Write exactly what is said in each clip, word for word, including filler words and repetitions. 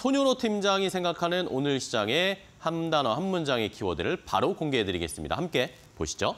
손윤호 팀장이 생각하는 오늘 시장의 한 단어, 한 문장의 키워드를 바로 공개해드리겠습니다. 함께 보시죠.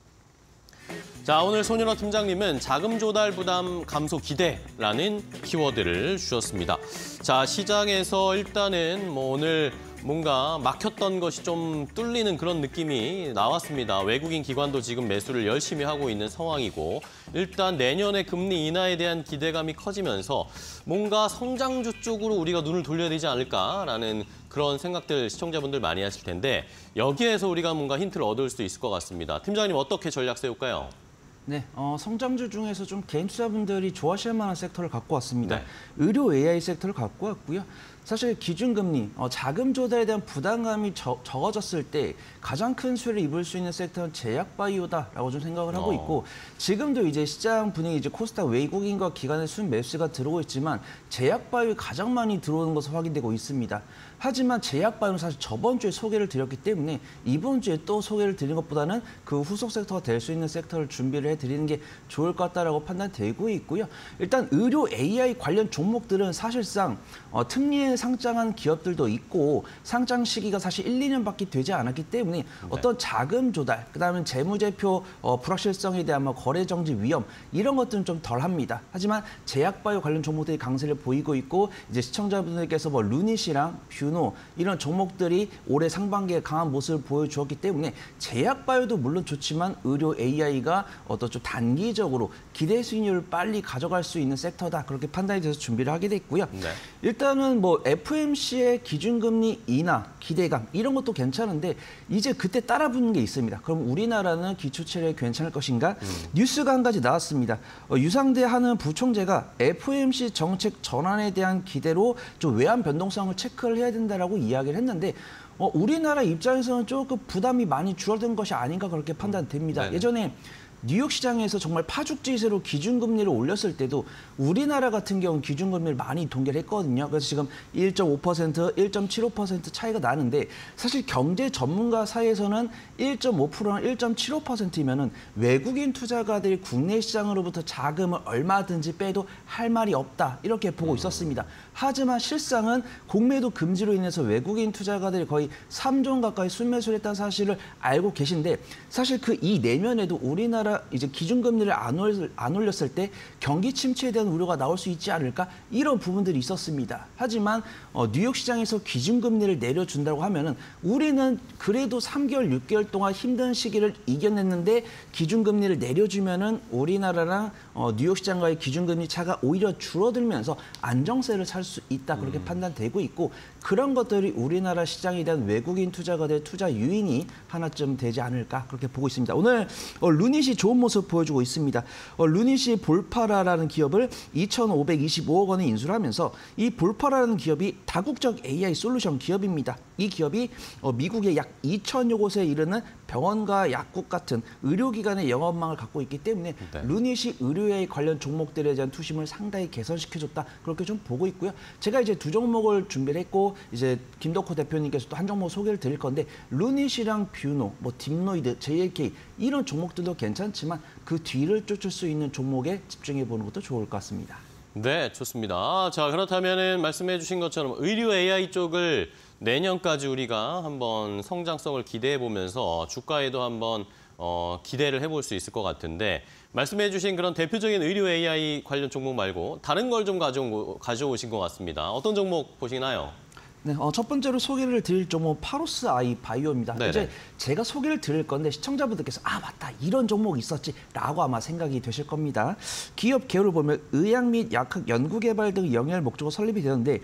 자, 오늘 손윤호 팀장님은 자금 조달 부담 감소 기대라는 키워드를 주셨습니다. 자, 시장에서 일단은 뭐 오늘 뭔가 막혔던 것이 좀 뚫리는 그런 느낌이 나왔습니다. 외국인 기관도 지금 매수를 열심히 하고 있는 상황이고 일단 내년에 금리 인하에 대한 기대감이 커지면서 뭔가 성장주 쪽으로 우리가 눈을 돌려야 되지 않을까라는 그런 생각들 시청자분들 많이 하실 텐데 여기에서 우리가 뭔가 힌트를 얻을 수 있을 것 같습니다. 팀장님 어떻게 전략 세울까요? 네, 어, 성장주 중에서 좀 개인 투자분들이 좋아하실 만한 섹터를 갖고 왔습니다. 네. 의료 에이아이 섹터를 갖고 왔고요. 사실 기준금리, 어, 자금 조달에 대한 부담감이 저, 적어졌을 때 가장 큰 수혜를 입을 수 있는 섹터는 제약바이오다라고 좀 생각을 하고 있고 어. 지금도 이제 시장 분위기 이제 코스닥 외국인과 기관의 순 매수가 들어오고 있지만 제약바이오에 가장 많이 들어오는 것으로 확인되고 있습니다. 하지만 제약바이오는 사실 저번 주에 소개를 드렸기 때문에 이번 주에 또 소개를 드린 것보다는 그 후속 섹터가 될 수 있는 섹터를 준비를 해드리는 게 좋을 것 같다라고 판단되고 있고요. 일단 의료 에이아이 관련 종목들은 사실상 어, 특리에 상장한 기업들도 있고 상장 시기가 사실 일, 이 년밖에 되지 않았기 때문에 네. 어떤 자금 조달, 그다음에 재무제표 어, 불확실성에 대한 뭐 거래 정지 위험 이런 것들은 좀 덜합니다. 하지만 제약바이오 관련 종목들이 강세를 보이고 있고 이제 시청자분들께서 뭐 루닛이랑 뷰노 이런 종목들이 올해 상반기에 강한 모습을 보여주었기 때문에 제약바이오도 물론 좋지만 의료 에이아이가 어떤 좀 단기적으로 기대 수익률을 빨리 가져갈 수 있는 섹터다 그렇게 판단이 돼서 준비를 하게 됐고요. 네. 일단은 뭐 에프오엠씨의 기준금리 인하 기대감 이런 것도 괜찮은데 이제 그때 따라붙는 게 있습니다. 그럼 우리나라는 기초체력이 괜찮을 것인가? 음. 뉴스가 한 가지 나왔습니다. 어, 유상대 하는 부총재가 에프오엠씨 정책 전환에 대한 기대로 좀 외환 변동성을 체크를 해야 된다라고 이야기를 했는데 어, 우리나라 입장에서는 조금 부담이 많이 줄어든 것이 아닌가 그렇게 판단됩니다. 음. 예전에 뉴욕 시장에서 정말 파죽지세로 기준금리를 올렸을 때도 우리나라 같은 경우는 기준금리를 많이 동결 했거든요. 그래서 지금 일 점 오 퍼센트, 일 점 칠오 퍼센트 차이가 나는데 사실 경제 전문가 사이에서는 일 점 오 퍼센트나 일 점 칠오 퍼센트이면은 외국인 투자가들이 국내 시장으로부터 자금을 얼마든지 빼도 할 말이 없다. 이렇게 보고 있었습니다. 하지만 실상은 공매도 금지로 인해서 외국인 투자가들이 거의 삼 조 원 가까이 순매수를 했다는 사실을 알고 계신데 사실 그 이 내면에도 우리나라 이제 기준금리를 안, 올, 안 올렸을 때 경기 침체에 대한 우려가 나올 수 있지 않을까 이런 부분들이 있었습니다. 하지만 어, 뉴욕 시장에서 기준금리를 내려준다고 하면은 우리는 그래도 삼 개월, 육 개월 동안 힘든 시기를 이겨냈는데 기준금리를 내려주면은 우리나라랑 어, 뉴욕 시장과의 기준금리 차가 오히려 줄어들면서 안정세를 살 수 있다 그렇게 음. 판단되고 있고 그런 것들이 우리나라 시장에 대한 외국인 투자가들의 투자 유인이 하나쯤 되지 않을까 그렇게 보고 있습니다. 오늘 어, 루닛이 좋은 모습 보여주고 있습니다. 어, 루닛이 볼파라라는 기업을 이천오백이십오억 원에 인수를 하면서 이 볼파라는 기업이 다국적 에이아이 솔루션 기업입니다. 이 기업이 어, 미국의 약 이천여 곳에 이르는 병원과 약국 같은 의료기관의 영업망을 갖고 있기 때문에 네. 루닛이 의료에이아이 관련 종목들에 대한 투심을 상당히 개선시켜줬다 그렇게 좀 보고 있고요. 제가 이제 두 종목을 준비를 했고 이제 김덕호 대표님께서 또 한 종목 소개를 드릴 건데 루닛이랑 뷰노, 뭐 딥노이드, 제이엘케이 이런 종목들도 괜찮지만 그 뒤를 쫓을 수 있는 종목에 집중해 보는 것도 좋을 것 같습니다. 네, 좋습니다. 자, 그렇다면은 말씀해 주신 것처럼 의료 에이아이 쪽을 내년까지 우리가 한번 성장성을 기대해 보면서 주가에도 한번 어, 기대를 해볼 수 있을 것 같은데 말씀해 주신 그런 대표적인 의료 에이아이 관련 종목 말고 다른 걸 좀 가져오, 가져오신 것 같습니다. 어떤 종목 보시나요? 네, 어, 첫 번째로 소개를 드릴 종목 파로스 아이 바이오입니다. 네네. 이제 제가 소개를 드릴 건데 시청자분들께서 아 맞다 이런 종목이 있었지라고 아마 생각이 되실 겁니다. 기업 개요를 보면 의학 및 약학 연구 개발 등 영위할 목적으로 설립이 되는데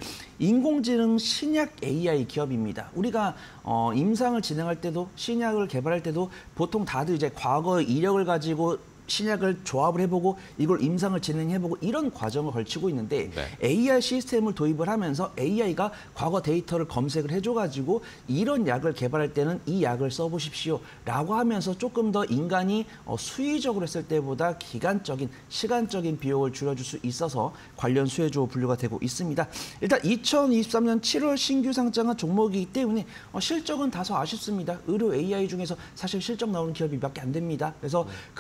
인공지능 신약 에이아이 기업입니다. 우리가 어, 임상을 진행할 때도 신약을 개발할 때도 보통 다들 이제 과거의 이력을 가지고 신약을 조합을 해보고 이걸 임상을 진행해보고 이런 과정을 걸치고 있는데 네. 에이아이 시스템을 도입을 하면서 에이아이가 과거 데이터를 검색을 해줘가지고 이런 약을 개발할 때는 이 약을 써보십시오라고 하면서 조금 더 인간이 수의적으로 했을 때보다 기간적인 시간적인 비용을 줄여줄 수 있어서 관련 수혜주로 분류가 되고 있습니다. 일단 이천이십삼 년 칠월 신규 상장한 종목이기 때문에 실적은 다소 아쉽습니다. 의료 에이아이 중에서 사실 실적 나오는 기업이 몇 개 안 됩니다. 그래서 네. 그런 부분들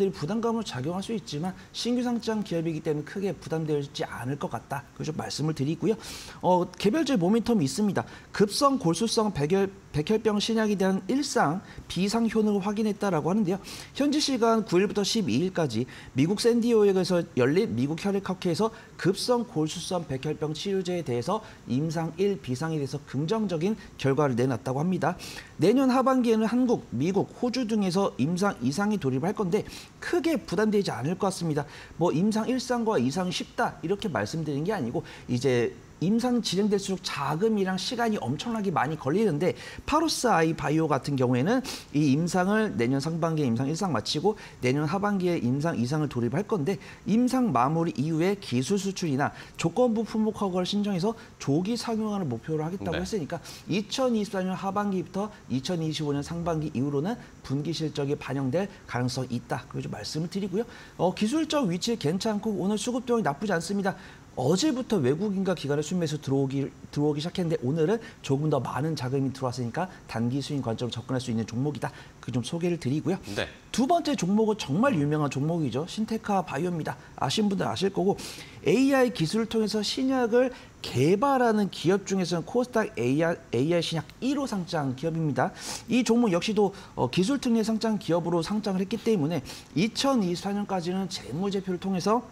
내용들이 부담감으로 작용할 수 있지만 신규 상장 기업이기 때문에 크게 부담되지 않을 것 같다. 그래서 좀 말씀을 드리고요. 어, 개별적 모멘텀이 있습니다. 급성 골수성 백혈, 백혈병 신약에 대한 일상 비상 효능을 확인했다라고 하는데요. 현지 시간 구 일부터 십이 일까지 미국 샌디에이고에서 열린 미국 혈액학회에서 급성 골수성 백혈병 치료제에 대해서 임상 일, 비상에 대해서 긍정적인 결과를 내놨다고 합니다. 내년 하반기에는 한국, 미국, 호주 등에서 임상 이상이 돌입할 건데 크게 부담되지 않을 것 같습니다. 뭐 임상 일상과 이상이 쉽다 이렇게 말씀드리는 게 아니고 이제 임상 진행될수록 자금이랑 시간이 엄청나게 많이 걸리는데 파로스 아이 바이오 같은 경우에는 이 임상을 내년 상반기에 임상 일상 마치고 내년 하반기에 임상 이상을 돌입할 건데 임상 마무리 이후에 기술 수출이나 조건부 품목 허가를 신청해서 조기 상용화를 목표로 하겠다고 네. 했으니까 이천이십사 년 하반기부터 이천이십오 년 상반기 이후로는 분기 실적이 반영될 가능성이 있다. 그래서 말씀을 드리고요. 어, 기술적 위치 괜찮고 오늘 수급 동이 나쁘지 않습니다. 어제부터 외국인과 기관의 순매수 들어오기, 들어오기 시작했는데 오늘은 조금 더 많은 자금이 들어왔으니까 단기 수익 관점으로 접근할 수 있는 종목이다. 그 좀 소개를 드리고요. 네. 두 번째 종목은 정말 유명한 종목이죠. 신테카 바이오입니다. 아시는 분들 아실 거고 에이아이 기술을 통해서 신약을 개발하는 기업 중에서는 코스닥 에이아이, 에이아이 신약 일 호 상장 기업입니다. 이 종목 역시도 어, 기술 특례 상장 기업으로 상장을 했기 때문에 이천이십사 년까지는 재무제표를 통해서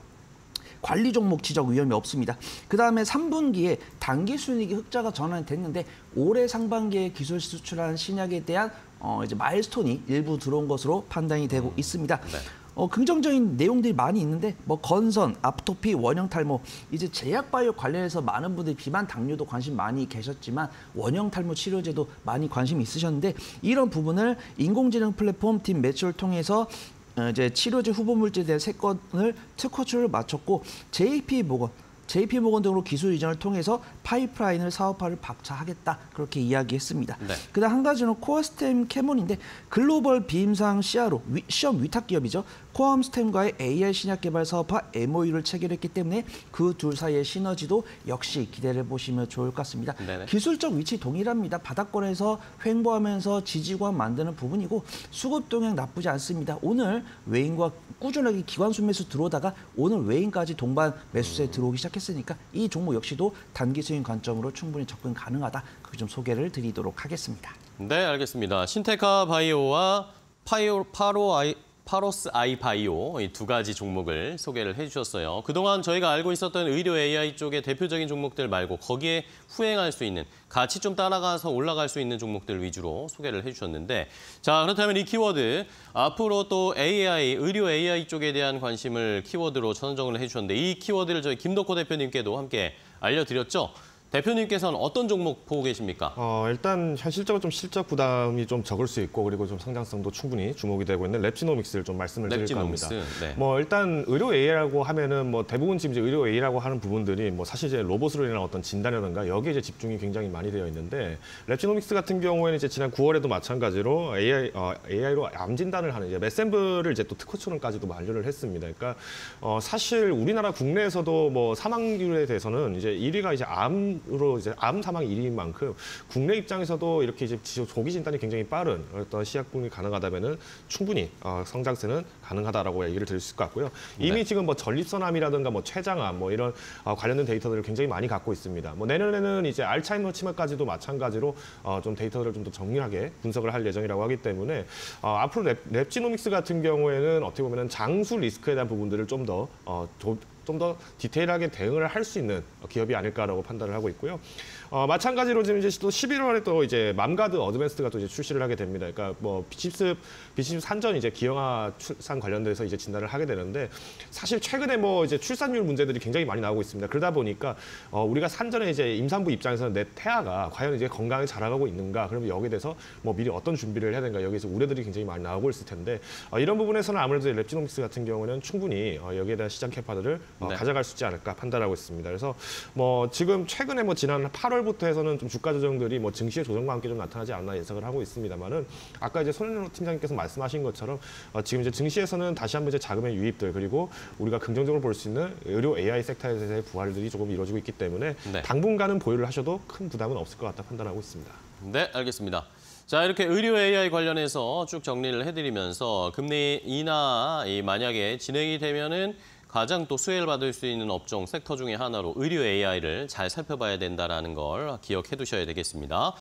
관리 종목 지적 위험이 없습니다. 그 다음에 삼 분기에 단기 순이익이 흑자가 전환이 됐는데 올해 상반기에 기술 수출한 신약에 대한 어, 이제 마일스톤이 일부 들어온 것으로 판단이 되고 음, 있습니다. 네. 어, 긍정적인 내용들이 많이 있는데 뭐 건선, 아토피, 원형 탈모 이제 제약 바이오 관련해서 많은 분들이 비만 당뇨도 관심 많이 계셨지만 원형 탈모 치료제도 많이 관심이 있으셨는데 이런 부분을 인공지능 플랫폼 팀 매출을 통해서 이제 치료제 후보 물질에 대한 세 건을 특허출을 마쳤고 제이피모건, 제이피모건 등으로 기술 이전을 통해서 파이프라인을 사업화를 박차하겠다 그렇게 이야기했습니다. 네. 그다음 한 가지는 코어스템 캐몬인데 글로벌 비임상 씨아르오 위, 시험 위탁 기업이죠. 코암스템과의 에이아이 신약 개발 사업화 엠오유를 체결했기 때문에 그 둘 사이의 시너지도 역시 기대를 보시면 좋을 것 같습니다. 네네. 기술적 위치 동일합니다. 바닥권에서 횡보하면서 지지권 만드는 부분이고 수급 동향 나쁘지 않습니다. 오늘 외인과 꾸준하게 기관 순매수 들어오다가 오늘 외인까지 동반 매수세에 음. 들어오기 시작했으니까 이 종목 역시도 단기 수익 관점으로 충분히 접근 가능하다. 그 좀 소개를 드리도록 하겠습니다. 네, 알겠습니다. 신테카 바이오와 파이오, 파로 아이, 파로스 아이 바이오 이 두 가지 종목을 소개를 해주셨어요. 그동안 저희가 알고 있었던 의료 에이아이 쪽의 대표적인 종목들 말고 거기에 후행할 수 있는, 같이 좀 따라가서 올라갈 수 있는 종목들 위주로 소개를 해주셨는데 자, 그렇다면 이 키워드 앞으로 또 에이아이, 의료 에이아이 쪽에 대한 관심을 키워드로 선정을 해주셨는데 이 키워드를 저희 김덕호 대표님께도 함께 알려드렸죠. 대표님께서는 어떤 종목 보고 계십니까? 어, 일단 현실적으로 좀 실적 부담이 좀 적을 수 있고 그리고 좀 성장성도 충분히 주목이 되고 있는 랩지노믹스를 좀 말씀을 드릴까 합니다. 랩지노믹스. 네. 뭐 일단 의료 에이아이라고 하면은 뭐 대부분 지금 이제 의료 에이아이라고 하는 부분들이 뭐 사실 이제 로봇으로 인한 어떤 진단이라든가 여기에 이제 집중이 굉장히 많이 되어 있는데 랩지노믹스 같은 경우에는 이제 지난 구월에도 마찬가지로 에이아이 어, 에이아이로 암 진단을 하는 이제 맷샘블을 이제 또 특허처럼까지도 만료를 했습니다. 그러니까 어, 사실 우리나라 국내에서도 뭐 사망률에 대해서는 이제 일 위가 이제 암 으로 이제 암 사망 일 위인 만큼 국내 입장에서도 이렇게 이제 조기 진단이 굉장히 빠른 어떤 시약분이 가능하다면은 충분히 어, 성장세는 가능하다라고 얘기를 드릴 수 있을 것 같고요. 이미 네. 지금 뭐 전립선암이라든가 뭐 췌장암 뭐 이런 어, 관련된 데이터들을 굉장히 많이 갖고 있습니다. 뭐 내년에는 이제 알츠하이머 치매까지도 마찬가지로 어, 좀 데이터들을 좀 더 정밀하게 분석을 할 예정이라고 하기 때문에 어, 앞으로 랩, 랩지노믹스 같은 경우에는 어떻게 보면은 장수 리스크에 대한 부분들을 좀 더 어, 좀 더 디테일하게 대응을 할 수 있는 기업이 아닐까라고 판단을 하고 있고요. 어, 마찬가지로 지금 이제 또 십일월에 또 이제 맘가드 어드밴스드가 또 이제 출시를 하게 됩니다. 그러니까 뭐 비십습 비십습 산전 이제 기형아 출산 관련돼서 이제 진단을 하게 되는데 사실 최근에 뭐 이제 출산율 문제들이 굉장히 많이 나오고 있습니다. 그러다 보니까 어, 우리가 산전에 이제 임산부 입장에서는 내 태아가 과연 이제 건강히 자라가고 있는가, 그러면 여기에 대해서 뭐 미리 어떤 준비를 해야 되는가, 여기서 우려들이 굉장히 많이 나오고 있을 텐데 어, 이런 부분에서는 아무래도 랩지노믹스 같은 경우는 충분히 어, 여기에 대한 시장 캐파들을 어, 네. 가져갈 수 있지 않을까 판단하고 있습니다. 그래서 뭐 지금 최근에 뭐 지난 팔월부터 해서는 좀 주가 조정들이 뭐 증시의 조정과 함께 좀 나타나지 않나 예상을 하고 있습니다만은 아까 이제 손현우 팀장님께서 말씀하신 것처럼 어, 지금 이제 증시에서는 다시 한번 이제 자금의 유입들 그리고 우리가 긍정적으로 볼 수 있는 의료 에이아이 섹터에서의 부활들이 조금 이루어지고 있기 때문에 네. 당분간은 보유를 하셔도 큰 부담은 없을 것 같다 판단하고 있습니다. 네, 알겠습니다. 자, 이렇게 의료 에이아이 관련해서 쭉 정리를 해드리면서 금리 인하 이 만약에 진행이 되면은 가장 또 수혜를 받을 수 있는 업종 섹터 중에 하나로 의료 에이아이를 잘 살펴봐야 된다는 걸 기억해 두셔야 되겠습니다.